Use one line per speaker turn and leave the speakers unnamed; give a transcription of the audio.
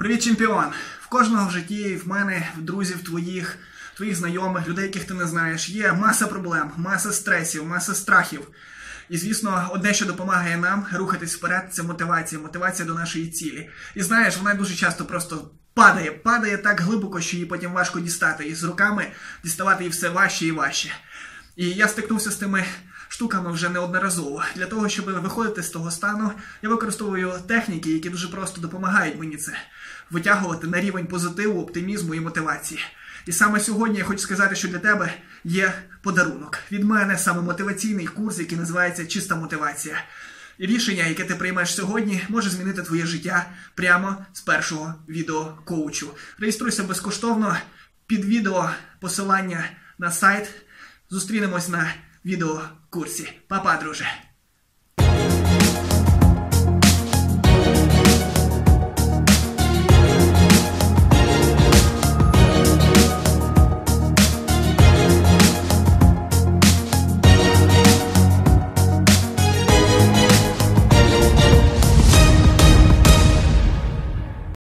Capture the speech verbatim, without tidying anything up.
Привіт, чемпіон! В кожного в житті, в мене, в друзів твоїх, твоїх знайомих, людей, яких ти не знаєш, є маса проблем, маса стресів, маса страхів. І, звісно, одне, що допомагає нам рухатись вперед, це мотивація, мотивація до нашої цілі. І знаєш, вона дуже часто просто падає, падає так глибоко, що її потім важко дістати. І з руками діставати її все важче і важче. І я стикнувся з тими штуками вже неодноразово. Для того, щоб виходити з того стану, я використовую техніки, які дуже просто допомагають мені це витягувати на рівень позитиву, оптимізму і мотивації. І саме сьогодні я хочу сказати, що для тебе є подарунок. Від мене саме мотиваційний курс, який називається «Чиста мотивація». І рішення, яке ти приймеш сьогодні, може змінити твоє життя прямо з першого відео коучу. Реєструйся безкоштовно, під відео посилання на сайт. Зустрінемось на відеокурсі. Па-па, друже!